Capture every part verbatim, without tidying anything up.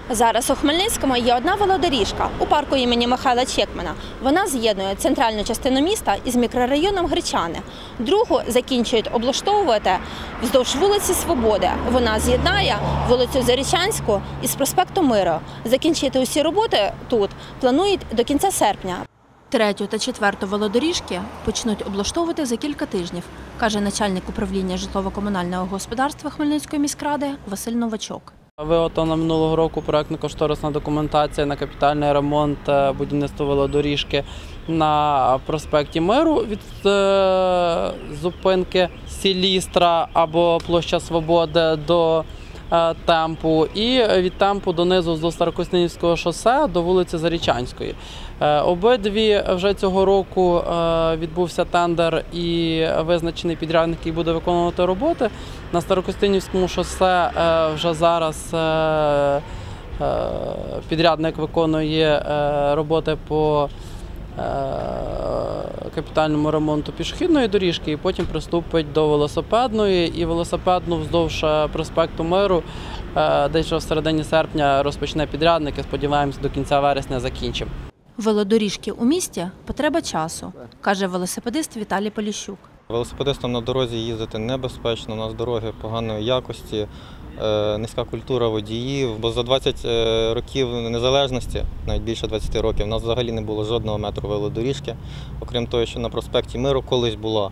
Зараз у Хмельницькому є одна велодоріжка у парку імені Михайла Чекмана. Вона з'єднує центральну частину міста із мікрорайоном Гречани. Другу закінчують облаштовувати вздовж вулиці Свободи. Вона з'єднає вулицю Зарічанську із проспекту Миру. Закінчити усі роботи тут планують до кінця серпня. Третю та четверту велодоріжки почнуть облаштовувати за кілька тижнів, каже начальник управління житлово-комунального господарства Хмельницької міськради Василь Новачок. Виготовлена минулого року проектно-кошторисна документація на капітальний ремонт будівництва велодоріжки на проспекті Миру від зупинки Сілістра або площа Свободи до Темпу і від Темпу донизу до Старокостянтинівського шосе до вулиці Зарічанської. Обидві вже цього року відбувся тендер і визначений підрядник, який буде виконувати роботи. На Старокостянтинівському шосе вже зараз підрядник виконує роботи по капітальному ремонту пішохідної доріжки і потім приступить до велосипедної. І велосипедну вздовж проспекту Миру десь вже в середині серпня розпочне підрядник і, сподіваємося, до кінця вересня закінчимо. Велодоріжки у місті – потреба часу, каже велосипедист Віталій Поліщук. Велосипедистам на дорозі їздити небезпечно, у нас дороги поганої якості, низька культура водіїв, бо за двадцять років незалежності, навіть більше двадцяти років, у нас взагалі не було жодного метру велодоріжки, окрім того, що на проспекті Миру колись була.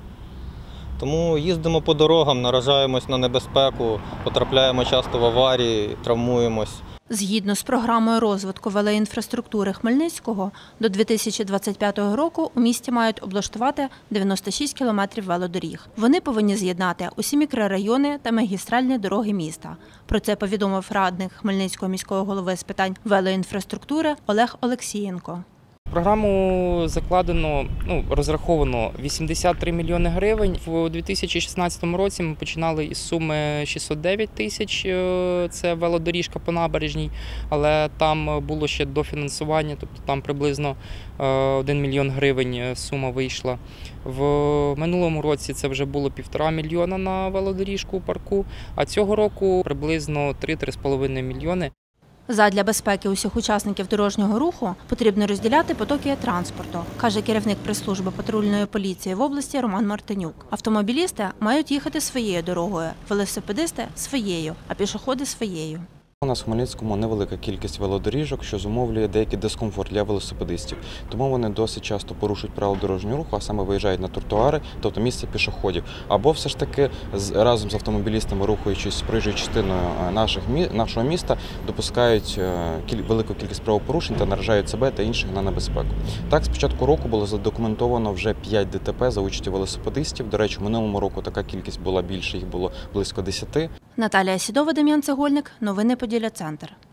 Тому їздимо по дорогам, наражаємось на небезпеку, потрапляємо часто в аварії, травмуємось. Згідно з програмою розвитку велоінфраструктури Хмельницького, до дві тисячі двадцять п'ятого року у місті мають облаштувати дев'яносто шість кілометрів велодоріг. Вони повинні з'єднати усі мікрорайони та магістральні дороги міста. Про це повідомив радник Хмельницького міського голови з питань велоінфраструктури Олег Олексієнко. В програму закладено, ну, розраховано вісімдесят три мільйони гривень. У дві тисячі шістнадцятому році ми починали із суми шістсот дев'ять тисяч, це велодоріжка по набережній, але там було ще дофінансування, тобто там приблизно один мільйон гривень сума вийшла. В минулому році це вже було півтора мільйона на велодоріжку у парку, а цього року приблизно три-три з половиною мільйони. Задля безпеки усіх учасників дорожнього руху потрібно розділяти потоки транспорту, каже керівник прес-служби патрульної поліції в області Роман Мартинюк. Автомобілісти мають їхати своєю дорогою, велосипедисти – своєю, а пішоходи – своєю. У нас в Хмельницькому невелика кількість велодоріжок, що зумовлює деякий дискомфорт для велосипедистів. Тому вони досить часто порушують правила дорожнього руху, а саме виїжджають на тротуари, тобто місце пішоходів. Або все ж таки разом з автомобілістами, рухаючись проїжджою частиною нашого міста, допускають велику кількість правопорушень та наражають себе та інших на небезпеку. Так, з початку року було задокументовано вже п'ять де те пе за участі велосипедистів. До речі, в минулому року така кількість була більше, їх було близько десяти. Наталія Сідова, Дем'ян Цегольник. Новини Поділля Центр.